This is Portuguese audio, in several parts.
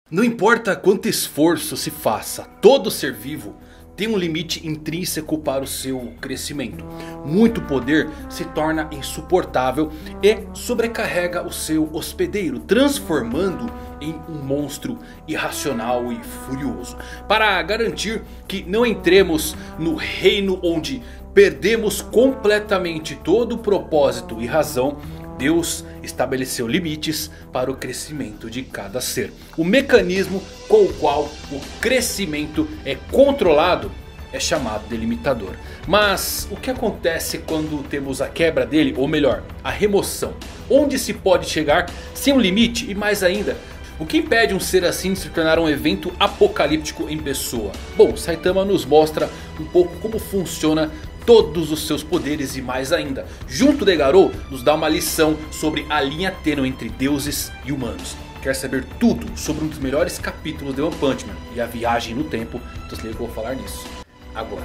Não importa quanto esforço se faça, todo ser vivo tem um limite intrínseco para o seu crescimento. Muito poder se torna insuportável e sobrecarrega o seu hospedeiro, transformando em um monstro irracional e furioso. Para garantir que não entremos no reino onde perdemos completamente todo o propósito e razão, Deus estabeleceu limites para o crescimento de cada ser. O mecanismo com o qual o crescimento é controlado é chamado de limitador. Mas o que acontece quando temos a quebra dele, ou melhor, a remoção? Onde se pode chegar sem um limite? E mais ainda, o que impede um ser assim de se tornar um evento apocalíptico em pessoa? Bom, Saitama nos mostra um pouco como funciona todos os seus poderes e mais ainda. Junto de Garou nos dá uma lição sobre a linha tênue entre deuses e humanos. Quer saber tudo sobre um dos melhores capítulos de One Punch Man e a viagem no tempo? Então se liga que eu vou falar nisso agora.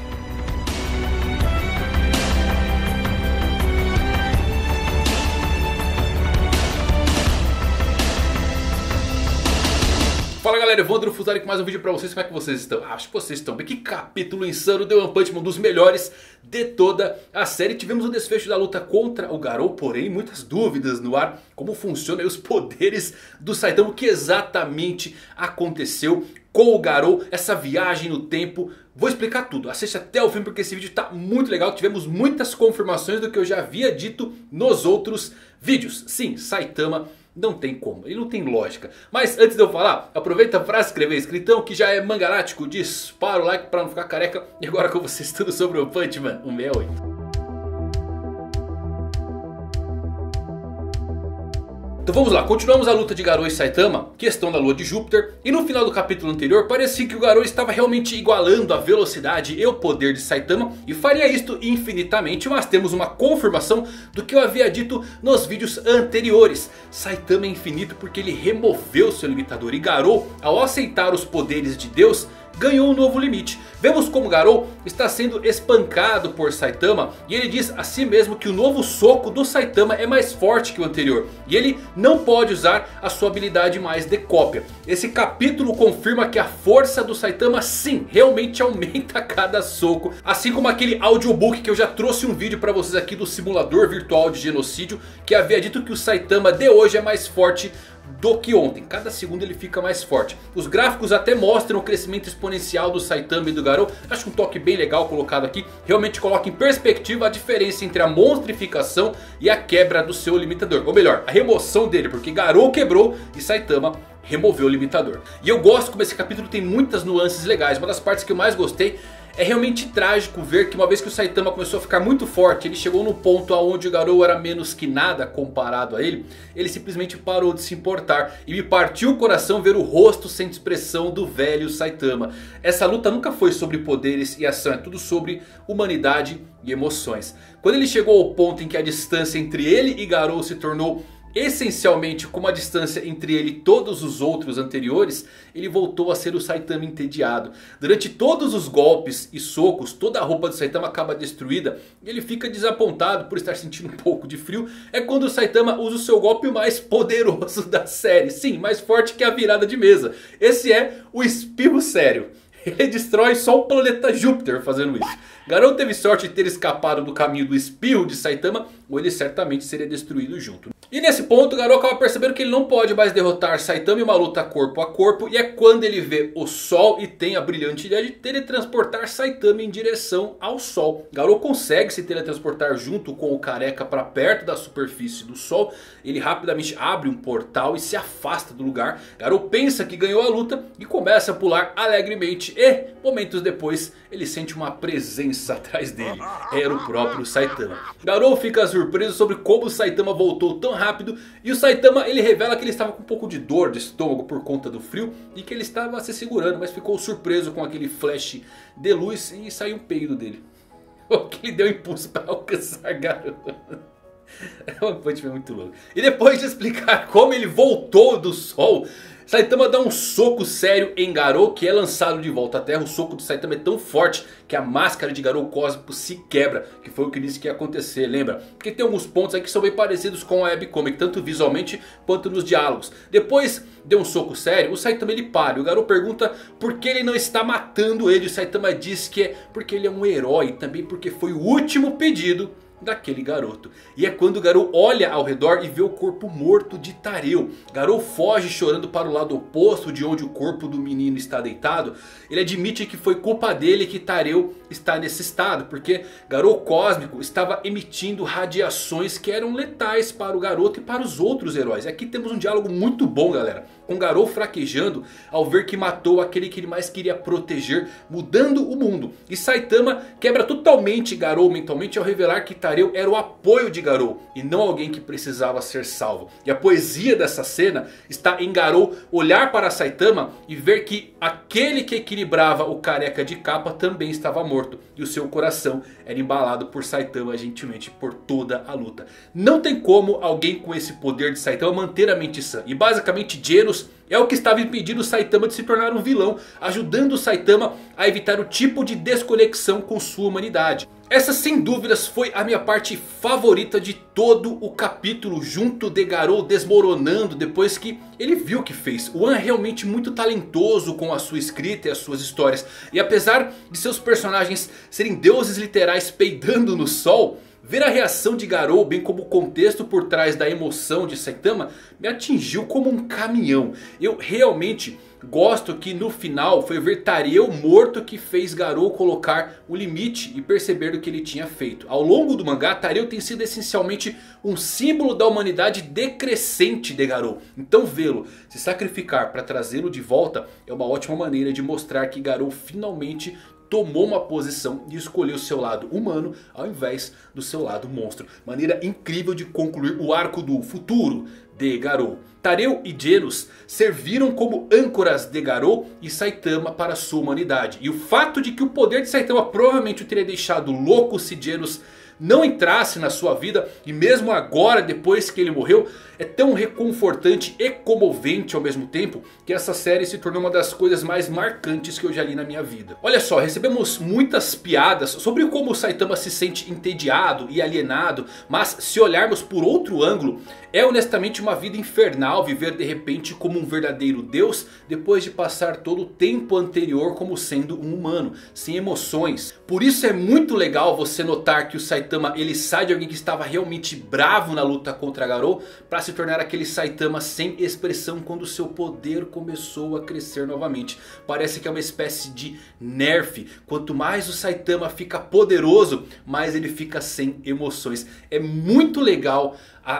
Fala galera, Evandro Fusari com mais um vídeo pra vocês. Como é que vocês estão? Acho que vocês estão bem. Que capítulo insano de One Punch Man, um dos melhores de toda a série. Tivemos o desfecho da luta contra o Garou, porém muitas dúvidas no ar. Como funcionam os poderes do Saitama, o que exatamente aconteceu com o Garou, essa viagem no tempo. Vou explicar tudo, assiste até o fim porque esse vídeo tá muito legal. Tivemos muitas confirmações do que eu já havia dito nos outros vídeos. Sim, Saitama não tem como, ele não tem lógica. Mas antes de eu falar, aproveita para se inscrever, inscritão que já é mangalático. Dispara o like para não ficar careca. E agora com vocês tudo sobre o Punch Man 168. Então vamos lá, continuamos a luta de Garou e Saitama, questão da lua de Júpiter. E no final do capítulo anterior parecia que o Garou estava realmente igualando a velocidade e o poder de Saitama. E faria isto infinitamente, mas temos uma confirmação do que eu havia dito nos vídeos anteriores. Saitama é infinito porque ele removeu seu limitador. E Garou, ao aceitar os poderes de Deus, ganhou um novo limite. Vemos como Garou está sendo espancado por Saitama. E ele diz a si mesmo que o novo soco do Saitama é mais forte que o anterior. E ele não pode usar a sua habilidade mais de cópia. Esse capítulo confirma que a força do Saitama sim, realmente aumenta a cada soco. Assim como aquele audiobook que eu já trouxe um vídeo para vocês aqui do simulador virtual de genocídio. Que havia dito que o Saitama de hoje é mais forte do que ontem. Cada segundo ele fica mais forte. Os gráficos até mostram o crescimento exponencial do Saitama e do Garou. Acho um toque bem legal colocado aqui. Realmente coloca em perspectiva a diferença entre a monstrificação e a quebra do seu limitador. Ou melhor, a remoção dele. Porque Garou quebrou e Saitama removeu o limitador. E eu gosto como esse capítulo tem muitas nuances legais. Uma das partes que eu mais gostei: é realmente trágico ver que uma vez que o Saitama começou a ficar muito forte, ele chegou no ponto onde o Garou era menos que nada comparado a ele. Ele simplesmente parou de se importar. E me partiu o coração ver o rosto sem expressão do velho Saitama. Essa luta nunca foi sobre poderes e ação, é tudo sobre humanidade e emoções. Quando ele chegou ao ponto em que a distância entre ele e Garou se tornou essencialmente como a distância entre ele e todos os outros anteriores, ele voltou a ser o Saitama entediado. Durante todos os golpes e socos, toda a roupa do Saitama acaba destruída. E ele fica desapontado por estar sentindo um pouco de frio. É quando o Saitama usa o seu golpe mais poderoso da série. Sim, mais forte que a virada de mesa. Esse é o espirro sério. Ele destrói só o planeta Júpiter fazendo isso. Garou teve sorte de ter escapado do caminho do espirro de Saitama, ou ele certamente seria destruído junto. E nesse ponto Garou acaba percebendo que ele não pode mais derrotar Saitama em uma luta corpo a corpo. E é quando ele vê o sol e tem a brilhante ideia de teletransportar Saitama em direção ao sol. Garou consegue se teletransportar junto com o careca para perto da superfície do sol. Ele rapidamente abre um portal e se afasta do lugar. Garou pensa que ganhou a luta e começa a pular alegremente. E momentos depois ele sente uma presença atrás dele. Era o próprio Saitama. Garou fica surpreso sobre como o Saitama voltou tão rápido. E o Saitama ele revela que ele estava com um pouco de dor de estômago por conta do frio. E que ele estava se segurando, mas ficou surpreso com aquele flash de luz e saiu um peido dele. O que lhe deu impulso para alcançar Garou. É uma Punch Man muito louco. E depois de explicar como ele voltou do sol, Saitama dá um soco sério em Garou, que é lançado de volta à terra. O soco do Saitama é tão forte que a máscara de Garou cósmico se quebra, que foi o que disse que ia acontecer, lembra? Porque tem alguns pontos aqui que são bem parecidos com a webcomic, tanto visualmente quanto nos diálogos. Depois de um soco sério, o Saitama ele para. O Garou pergunta por que ele não está matando ele. O Saitama diz que é porque ele é um herói, também porque foi o último pedido daquele garoto. E é quando Garou olha ao redor e vê o corpo morto de Tareu. Garou foge chorando para o lado oposto de onde o corpo do menino está deitado. Ele admite que foi culpa dele que Tareu está nesse estado, porque Garou cósmico estava emitindo radiações que eram letais para o garoto e para os outros heróis. Aqui temos um diálogo muito bom, galera, com Garou fraquejando ao ver que matou aquele que ele mais queria proteger, mudando o mundo. E Saitama quebra totalmente Garou mentalmente ao revelar que Tareu era o apoio de Garou e não alguém que precisava ser salvo. E a poesia dessa cena está em Garou olhar para Saitama e ver que aquele que equilibrava o careca de capa também estava morto. E o seu coração era embalado por Saitama gentilmente por toda a luta. Não tem como alguém com esse poder de Saitama manter a mente sã. E basicamente Genos é o que estava impedindo Saitama de se tornar um vilão, ajudando o Saitama a evitar o tipo de desconexão com sua humanidade. Essa sem dúvidas foi a minha parte favorita de todo o capítulo, junto de Garou desmoronando depois que ele viu o que fez. O One é realmente muito talentoso com a sua escrita e as suas histórias. E apesar de seus personagens serem deuses literais peidando no sol, ver a reação de Garou, bem como o contexto por trás da emoção de Saitama, me atingiu como um caminhão. Eu realmente gosto que no final foi ver Tareu morto que fez Garou colocar o limite e perceber o que ele tinha feito. Ao longo do mangá, Tareu tem sido essencialmente um símbolo da humanidade decrescente de Garou. Então vê-lo se sacrificar para trazê-lo de volta é uma ótima maneira de mostrar que Garou finalmente tomou uma posição e escolheu o seu lado humano ao invés do seu lado monstro. Maneira incrível de concluir o arco do futuro de Garou. Tareu e Genos serviram como âncoras de Garou e Saitama para a sua humanidade. E o fato de que o poder de Saitama provavelmente o teria deixado louco se Genos não entrasse na sua vida, e mesmo agora depois que ele morreu, é tão reconfortante e comovente ao mesmo tempo que essa série se tornou uma das coisas mais marcantes que eu já li na minha vida. Olha só, recebemos muitas piadas sobre como o Saitama se sente entediado e alienado, mas se olharmos por outro ângulo, é honestamente uma vida infernal viver de repente como um verdadeiro deus depois de passar todo o tempo anterior como sendo um humano, sem emoções. Por isso é muito legal você notar que o Saitama ele sai de alguém que estava realmente bravo na luta contra Garou para se tornar aquele Saitama sem expressão quando seu poder começou a crescer novamente. Parece que é uma espécie de nerf. Quanto mais o Saitama fica poderoso, mais ele fica sem emoções. É muito legal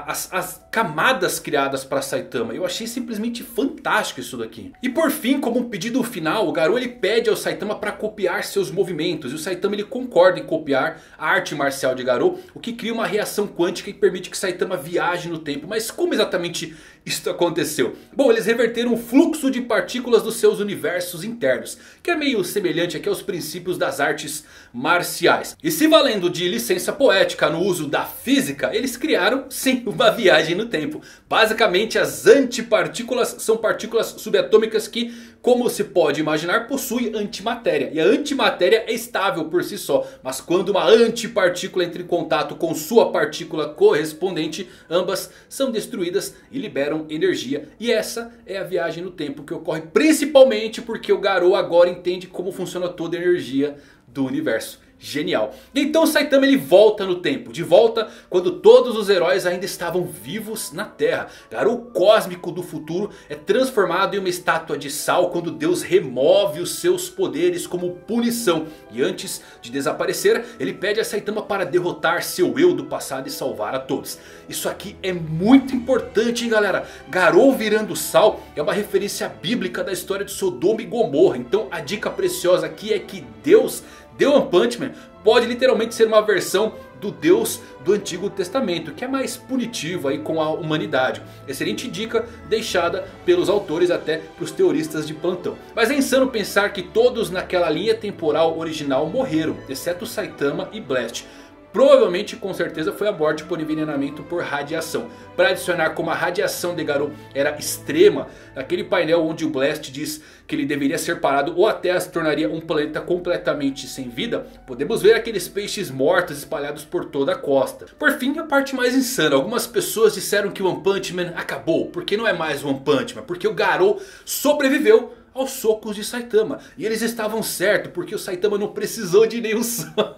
as camadas criadas para Saitama. Eu achei simplesmente fantástico isso daqui. E por fim, como um pedido final, o Garou ele pede ao Saitama para copiar seus movimentos. E o Saitama ele concorda em copiar a arte marcial de Garou, o que cria uma reação quântica e permite que Saitama viaje no tempo. Mas como exatamente isso aconteceu? Bom, eles reverteram o fluxo de partículas dos seus universos internos, que é meio semelhante aqui aos princípios das artes marciais. E se valendo de licença poética no uso da física, eles criaram sim uma viagem no tempo. Basicamente as antipartículas são partículas subatômicas que, como se pode imaginar, possuem antimatéria. E a antimatéria é estável por si só, mas quando uma antipartícula entra em contato com sua partícula correspondente, ambas são destruídas e liberam energia. E essa é a viagem no tempo que ocorre principalmente porque o Garou agora entende como funciona toda a energia do universo. Genial. Então Saitama ele volta no tempo. De volta quando todos os heróis ainda estavam vivos na Terra. Garou cósmico do futuro é transformado em uma estátua de sal quando Deus remove os seus poderes como punição. E antes de desaparecer, ele pede a Saitama para derrotar seu eu do passado e salvar a todos. Isso aqui é muito importante, hein, galera. Garou virando sal é uma referência bíblica da história de Sodoma e Gomorra. Então a dica preciosa aqui é que Deus, The One Punch Man, pode literalmente ser uma versão do Deus do Antigo Testamento, que é mais punitivo aí com a humanidade. Excelente dica deixada pelos autores até para os teoristas de plantão. Mas é insano pensar que todos naquela linha temporal original morreram, exceto Saitama e Blast. provavelmente, com certeza, foi a morte por envenenamento por radiação. Para adicionar como a radiação de Garou era extrema, naquele painel onde o Blast diz que ele deveria ser parado ou a Terra se tornaria um planeta completamente sem vida, podemos ver aqueles peixes mortos espalhados por toda a costa. Por fim, a parte mais insana, algumas pessoas disseram que o One Punch Man acabou, porque não é mais One Punch Man, porque o Garou sobreviveu aos socos de Saitama. E eles estavam certos, porque o Saitama não precisou de nenhum soco.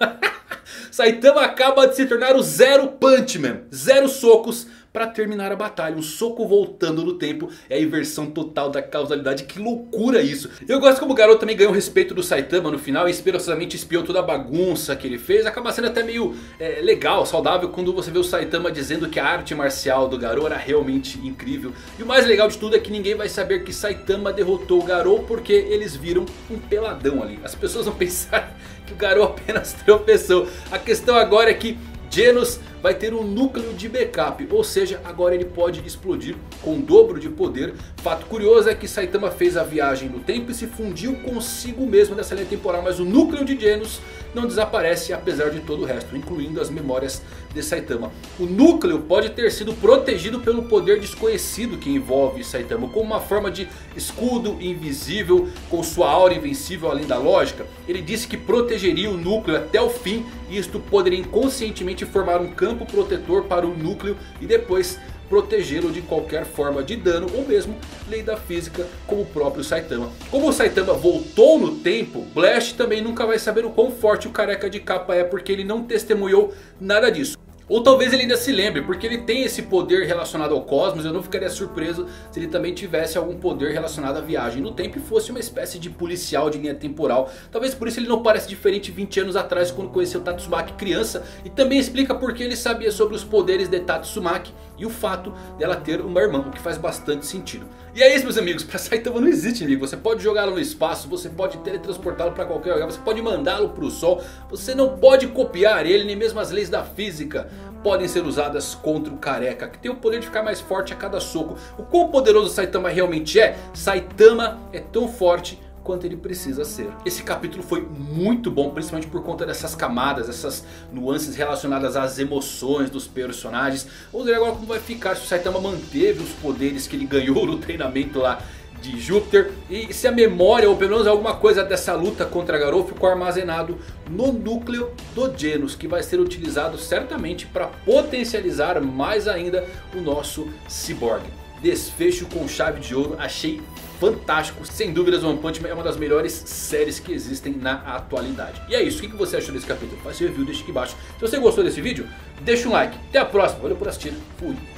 Saitama acaba de se tornar o Zero Punch Man, 0 socos para terminar a batalha. Um soco voltando no tempo é a inversão total da causalidade. Que loucura isso. Eu gosto como o Garou também ganhou o respeito do Saitama no final e esperançosamente espiou toda a bagunça que ele fez. Acaba sendo até meio legal, saudável, quando você vê o Saitama dizendo que a arte marcial do Garou era realmente incrível. E o mais legal de tudo é que ninguém vai saber que Saitama derrotou o Garou, porque eles viram um peladão ali. As pessoas vão pensar que o Garou apenas tropeçou. A questão agora é que Genos vai ter um núcleo de backup, ou seja, agora ele pode explodir com o dobro de poder. Fato curioso é que Saitama fez a viagem no tempo e se fundiu consigo mesmo nessa linha temporal, mas o núcleo de Genos não desaparece, apesar de todo o resto, incluindo as memórias de Saitama. O núcleo pode ter sido protegido pelo poder desconhecido que envolve Saitama, como uma forma de escudo invisível com sua aura invencível além da lógica. Ele disse que protegeria o núcleo até o fim, e isto poderia inconscientemente formar um campo protetor para o núcleo e depois protegê-lo de qualquer forma de dano ou mesmo lei da física, como o próprio Saitama. Como o Saitama voltou no tempo, Blast também nunca vai saber o quão forte o careca de capa é, porque ele não testemunhou nada disso. Ou talvez ele ainda se lembre, porque ele tem esse poder relacionado ao cosmos. Eu não ficaria surpreso se ele também tivesse algum poder relacionado à viagem no tempo e fosse uma espécie de policial de linha temporal. Talvez por isso ele não pareça diferente 20 anos atrás, quando conheceu Tatsumaki criança. E também explica porque ele sabia sobre os poderes de Tatsumaki e o fato dela ter uma irmã, o que faz bastante sentido. E é isso, meus amigos, para Saitama não existe inimigo. Você pode jogá-lo no espaço, você pode teletransportá-lo para qualquer lugar, você pode mandá-lo para o sol. Você não pode copiar ele, nem mesmo as leis da física podem ser usadas contra o careca, que tem o poder de ficar mais forte a cada soco. O quão poderoso Saitama realmente é? Saitama é tão forte quanto ele precisa ser. Esse capítulo foi muito bom, principalmente por conta dessas camadas, essas nuances relacionadas às emoções dos personagens. Vamos ver agora como vai ficar se o Saitama manteve os poderes que ele ganhou no treinamento lá de Júpiter, e se a memória, ou pelo menos alguma coisa dessa luta contra Garou, ficou armazenado no núcleo do Genos, que vai ser utilizado certamente para potencializar mais ainda o nosso Cyborg. Desfecho com chave de ouro, achei fantástico. Sem dúvidas, One Punch Man é uma das melhores séries que existem na atualidade. E é isso, o que você achou desse capítulo? Faz seu review, deixa aqui embaixo. Se você gostou desse vídeo, deixa um like. Até a próxima, valeu por assistir, fui!